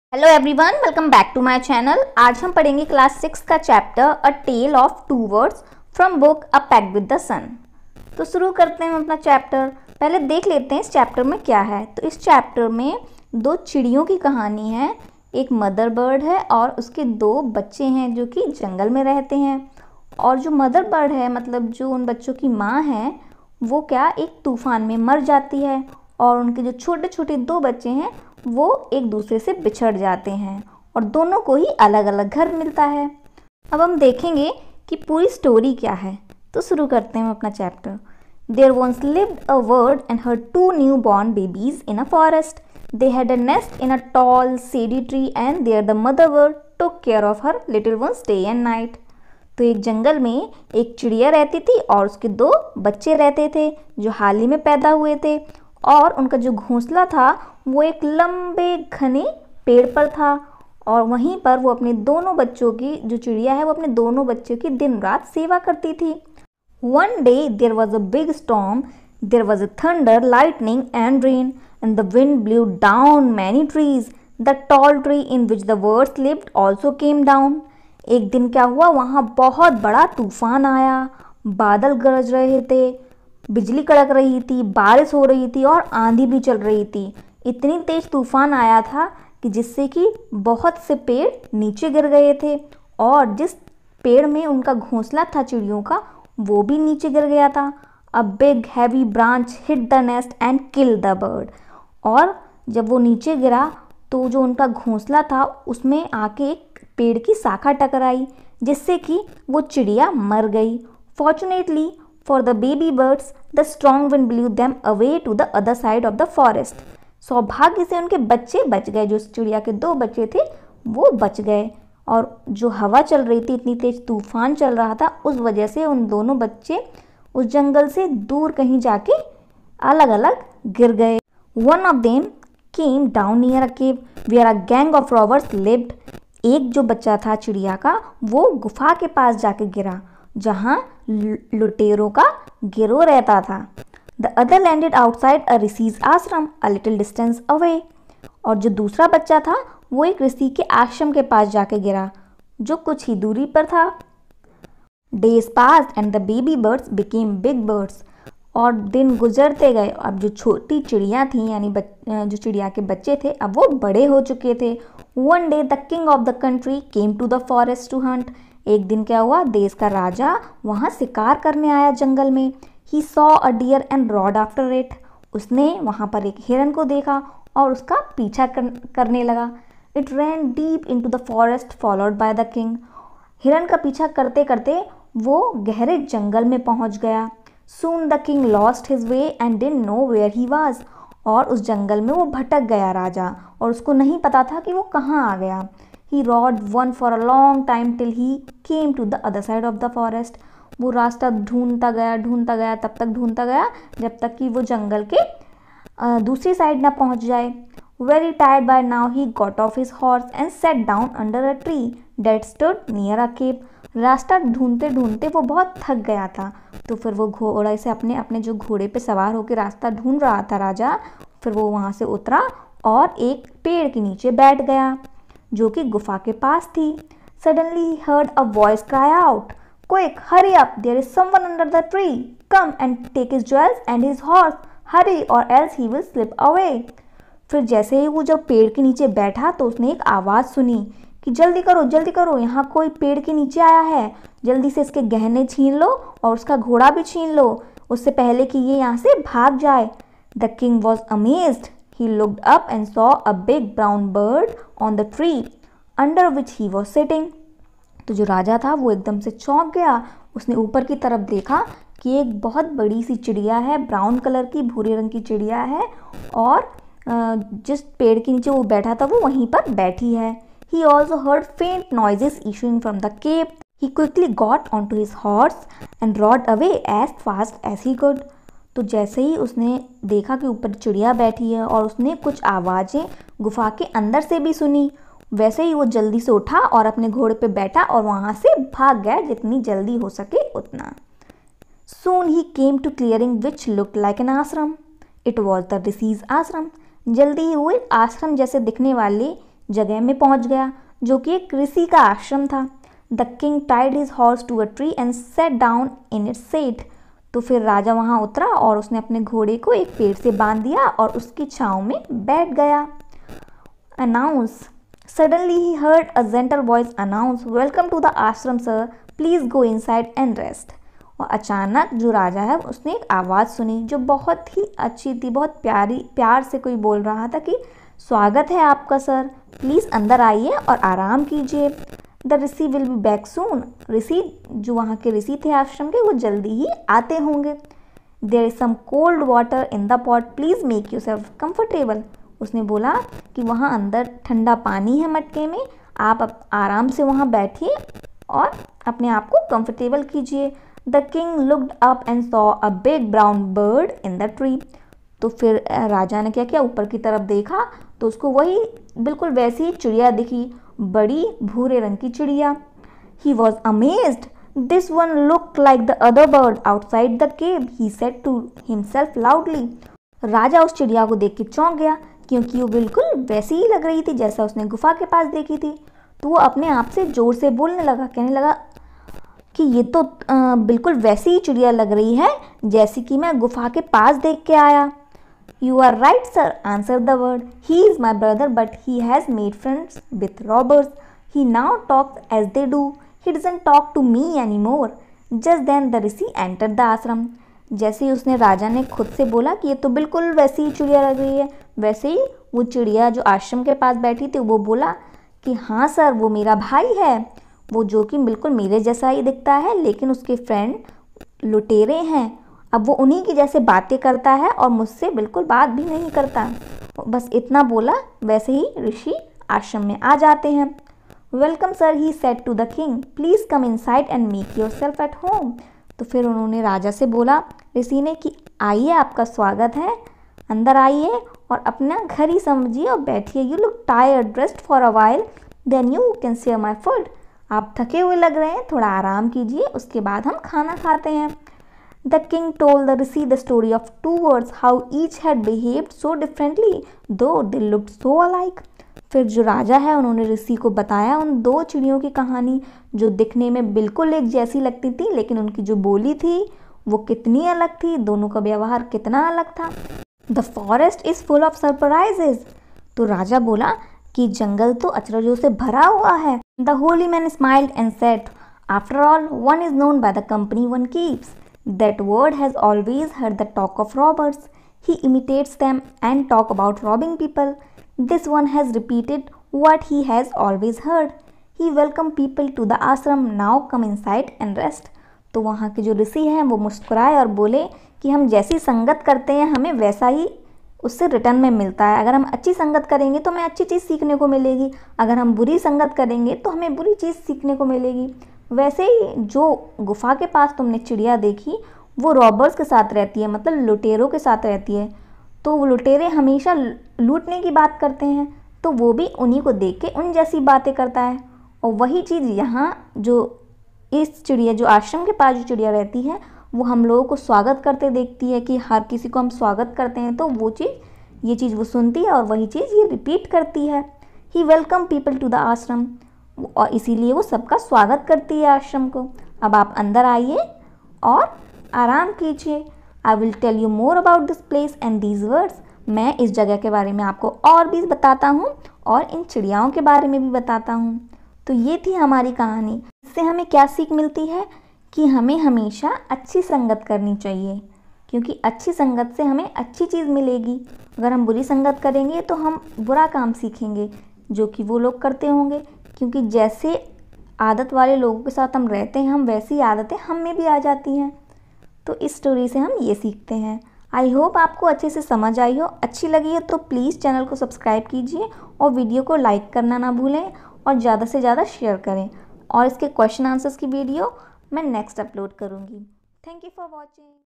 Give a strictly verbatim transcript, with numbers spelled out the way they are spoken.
Hello everyone, welcome back to my channel. आज हम पढ़ेंगे क्लास सिक्स का chapter a tale of two words from book a pact with the sun. तो शुरू करते हैं अपना चैप्टर। पहले देख लेते हैं इस चैप्टर में क्या है। तो इस चैप्टर में दो चिड़ियों की कहानी है। एक मदर बर्ड है और उसके दो बच्चे हैं जो कि जंगल में रहते हैं। और जो मदर बर्ड है, मतलब जो उन बच्चों की माँ है, वो क्या एक तूफान में मर जाती है और उनके जो छोटे छोटे दो बच्चे हैं वो एक दूसरे से बिछड़ जाते हैं और दोनों को ही अलग अलग घर मिलता है। अब हम देखेंगे कि पूरी स्टोरी क्या है। तो शुरू करते हैं अपना chapter. There once lived a bird and her two newborn babies in a forest. They had a nest in a tall shady tree and there the mother bird took care of her little ones day and night. तो एक जंगल में एक चिड़िया रहती थी और उसके दो बच्चे रहते थे जो हाल ही में पैदा हुए थे। और उनका जो घोंसला था वो एक लंबे घने पेड़ पर था और वहीं पर वो अपने दोनों बच्चों की, जो चिड़िया है वो अपने दोनों बच्चों की दिन रात सेवा करती थी। One day there was a big storm, there was a thunder, lightning and rain and the wind blew down many trees. The tall tree in which the birds lived also came down. एक दिन क्या हुआ, वहाँ बहुत बड़ा तूफान आया। बादल गरज रहे थे, बिजली कड़क रही थी, बारिश हो रही थी और आंधी भी चल रही थी। इतनी तेज तूफान आया था कि जिससे कि बहुत से पेड़ नीचे गिर गए थे और जिस पेड़ में उनका घोंसला था चिड़ियों का, वो भी नीचे गिर गया था। A big heavy branch hit the nest and kill the bird. और जब वो नीचे गिरा तो जो उनका घोंसला था उसमें आके एक पेड़ की शाखा टकराई जिससे कि वो चिड़िया मर गई। Fortunately for the baby birds, the strong wind blew them away to the other side of the forest. सौभाग्य से उनके बच्चे बच गए। जो चिड़िया के दो बच्चे थे वो बच गए और जो हवा चल रही थी, इतनी तेज तूफान चल रहा था, उस वजह से उन दोनों बच्चे उस जंगल से दूर कहीं जाके अलग अलग गिर गए। One of them came down near a cave where a gang of robbers lived. एक जो बच्चा था चिड़िया का वो गुफा के पास जाके गिरा जहाँ लुटेरों का गिरोह रहता था। The other landed outside a rishi's ashram a little distance away. और जो दूसरा बच्चा था वो एक ऋषि के आश्रम के पास जाके गिरा जो कुछ ही दूरी पर था। Days passed and the baby birds became big birds. और दिन गुजरते गए। अब जो छोटी चिड़िया थी, यानी जो चिड़िया के बच्चे थे, अब वो बड़े हो चुके थे। One day the king of the country came to the forest to hunt. एक दिन क्या हुआ, देश का राजा वहाँ शिकार करने आया जंगल में। He saw a deer and rode after it. उसने वहाँ पर एक हिरन को देखा और उसका पीछा कर, करने लगा। It ran deep into the forest followed by the king. हिरन का पीछा करते करते वो गहरे जंगल में पहुँच गया। Soon the king lost his way and didn't know where he was. और उस जंगल में वो भटक गया राजा और उसको नहीं पता था कि वो कहाँ आ गया। He rode one for a long time till he came to the other side of the forest. वो रास्ता ढूंढता गया ढूंढता गया तब तक ढूंढता गया जब तक कि वो जंगल के दूसरी साइड ना पहुंच जाए। Very tired by now, he got off his horse and sat down under a tree that stood near a cave. रास्ता ढूंढते ढूंढते वो बहुत थक गया था, तो फिर वो घोड़े से अपने अपने जो घोड़े पे सवार होकर रास्ता ढूंढ रहा था राजा, फिर वो वहाँ से उतरा और एक पेड़ के नीचे बैठ गया जो कि गुफा के पास थी। Suddenly he heard a voice cry out, "Quick, hurry up! There is someone under the tree. Come and take his jewels and his horse. Hurry, or else he will slip away." फिर जैसे ही वो जब पेड़ के नीचे बैठा तो उसने एक आवाज़ सुनी कि जल्दी करो जल्दी करो, यहाँ कोई पेड़ के नीचे आया है। जल्दी से इसके गहने छीन लो और उसका घोड़ा भी छीन लो उससे पहले कि ये यहाँ से भाग जाए। The king was amazed. He looked up and saw a big brown bird on the tree under which he was sitting. तो जो राजा था वो एकदम से चौंक गया। उसने ऊपर की तरफ देखा कि एक बहुत बड़ी सी चिड़िया है, ब्राउन कलर की, भूरे रंग की चिड़िया है और जिस पेड़ के नीचे वो बैठा था वो वहीं पर बैठी है। He also heard faint noises issuing from the cave. He quickly got onto his horse and rode away as fast as he could. तो जैसे ही उसने देखा कि ऊपर चिड़िया बैठी है और उसने कुछ आवाज़ें गुफा के अंदर से भी सुनी, वैसे ही वो जल्दी से उठा और अपने घोड़े पे बैठा और वहाँ से भाग गया जितनी जल्दी हो सके उतना। Soon he came to clearing which looked like an ashram. It was the Rishi's ashram. जल्दी ही वो एक आश्रम जैसे दिखने वाले जगह में पहुंच गया जो कि एक ऋषि का आश्रम था। The king tied his horse to a tree and sat down in its shade. तो फिर राजा वहां उतरा और उसने अपने घोड़े को एक पेड़ से बांध दिया और उसकी छांव में बैठ गया। Announce suddenly he heard a gentle voice announce, welcome to the ashram sir, please go inside and rest. और अचानक जो राजा है उसने एक आवाज़ सुनी जो बहुत ही अच्छी थी, बहुत प्यारी, प्यार से कोई बोल रहा था कि स्वागत है आपका सर, प्लीज़ अंदर आइए और आराम कीजिए। The rishi will be back soon. ऋषि जो वहाँ के ऋषि थे आश्रम के, वो जल्दी ही आते होंगे। There is some cold water in the pot, please make yourself comfortable. उसने बोला कि वहाँ अंदर ठंडा पानी है मटके में, आप आराम से वहाँ बैठिए और अपने आप को कंफर्टेबल कीजिए। The king looked up and saw a big brown bird in the tree. तो फिर राजा ने क्या किया, ऊपर की तरफ देखा तो उसको वही बिल्कुल वैसी ही चिड़िया दिखी, बड़ी भूरे रंग की चिड़िया। He was amazed, this one look like the other bird outside the cave, he said to himself loudly. राजा उस चिड़िया को देख के चौंक गया क्योंकि वो बिल्कुल वैसी ही लग रही थी जैसा उसने गुफा के पास देखी थी। तो वो अपने आप से जोर से बोलने लगा, कहने लगा कि ये तो आ, बिल्कुल वैसी ही चिड़िया लग रही है जैसी कि मैं गुफा के पास देख के आया। You are right sir, answer the bird, he is my brother but he has made friends with robbers, he now talks as they do, he doesn't talk to me any more. Just then the rishi enter the ashram. जैसे ही उसने राजा ने खुद से बोला कि ये तो बिल्कुल वैसी ही चिड़िया लग रही है, वैसे ही वो चिड़िया जो आश्रम के पास बैठी थी वो बोला कि हाँ सर, वो मेरा भाई है, वो जो कि बिल्कुल मेरे जैसा ही दिखता है, लेकिन उसके फ्रेंड लुटेरे हैं। अब वो उन्हीं की जैसे बातें करता है और मुझसे बिल्कुल बात भी नहीं करता। बस इतना बोला, वैसे ही ऋषि आश्रम में आ जाते हैं। Welcome sir, he said to the king, please come inside and make yourself at home. तो फिर उन्होंने राजा से बोला, ऋषि ने, कि आइए, आपका स्वागत है, अंदर आइए और अपना घर ही समझिए और बैठिए। You look tired, rest for a while, then you can share my food. आप थके हुए लग रहे हैं, थोड़ा आराम कीजिए, उसके बाद हम खाना खाते हैं। The king told the rishi the story of two birds, how each had behaved so differently though they looked so alike. फिर जो राजा है उन्होंने ऋषि को बताया उन दो चिड़ियों की कहानी जो दिखने में बिल्कुल एक जैसी लगती थी, लेकिन उनकी जो बोली थी वो कितनी अलग थी, दोनों का व्यवहार कितना अलग था। The forest is full of surprises. तो राजा बोला कि जंगल तो अचरजों से भरा हुआ है। The holy man smiled and said, after all one is known by the company one keeps, that bird has always heard the talk of robbers, he imitates them and talk about robbing people, this one has repeated what he has always heard, he welcomed people to the ashram, now come inside and rest। तो वहाँ के जो ऋषि हैं वो मुस्कुराए और बोले कि हम जैसी संगत करते हैं हमें वैसा ही उससे रिटर्न में मिलता है। अगर हम अच्छी संगत करेंगे तो हमें अच्छी चीज़ सीखने को मिलेगी, अगर हम बुरी संगत करेंगे तो हमें बुरी चीज़ सीखने को मिलेगी। वैसे ही जो गुफा के पास तुमने चिड़िया देखी वो रॉबर्स के साथ रहती है, मतलब लुटेरों के साथ रहती है। तो वो लुटेरे हमेशा लूटने की बात करते हैं, तो वो भी उन्हीं को देख के उन जैसी बातें करता है। और वही चीज़ यहाँ जो इस चिड़िया जो आश्रम के पास जो चिड़िया रहती है वो हम लोगों को स्वागत करते देखती है कि हर किसी को हम स्वागत करते हैं, तो वो चीज़ ये चीज़ वो सुनती है और वही चीज़ ये रिपीट करती है। He welcome people to the ashram, और इसीलिए वो सबका स्वागत करती है आश्रम को। अब आप अंदर आइए और आराम कीजिए। I will tell you more about this place and these words, मैं इस जगह के बारे में आपको और भी बताता हूँ और इन चिड़ियाओं के बारे में भी बताता हूँ। तो ये थी हमारी कहानी। इससे हमें क्या सीख मिलती है कि हमें हमेशा अच्छी संगत करनी चाहिए, क्योंकि अच्छी संगत से हमें अच्छी चीज़ मिलेगी। अगर हम बुरी संगत करेंगे तो हम बुरा काम सीखेंगे जो कि वो लोग करते होंगे, क्योंकि जैसे आदत वाले लोगों के साथ हम रहते हैं हम वैसी आदतें हम में भी आ जाती हैं। तो इस स्टोरी से हम ये सीखते हैं। आई होप आपको अच्छे से समझ आई हो। अच्छी लगी है तो प्लीज़ चैनल को सब्सक्राइब कीजिए और वीडियो को लाइक करना ना भूलें और ज़्यादा से ज़्यादा शेयर करें। और इसके क्वेश्चन आंसर्स की वीडियो मैं नेक्स्ट अपलोड करूँगी। Thank you for watching.